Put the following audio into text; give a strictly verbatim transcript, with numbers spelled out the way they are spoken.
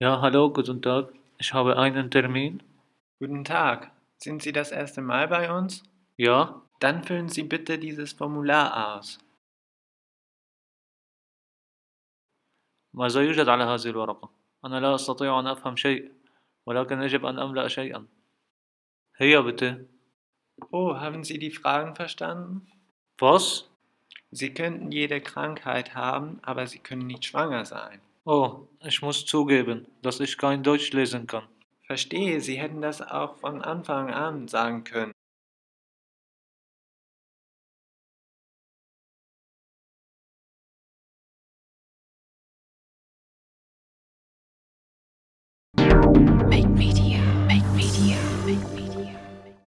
Ja, hallo, guten Tag. Ich habe einen Termin. Guten Tag. Sind Sie das erste Mal bei uns? Ja, Dann füllen Sie bitte dieses Formular aus. ماذا يوجد على هذه الورقة؟ أنا لا أستطيع أن أفهم شيء، ولكن يجب أن أملأ شيئا. هيا bitte. Oh, haben Sie die Fragen verstanden? Was? Sie könnten jede Krankheit haben, aber Sie können nicht schwanger sein. Oh, ich muss zugeben, dass ich kein Deutsch lesen kann. Verstehe, Sie hätten das auch von Anfang an sagen können. Make media.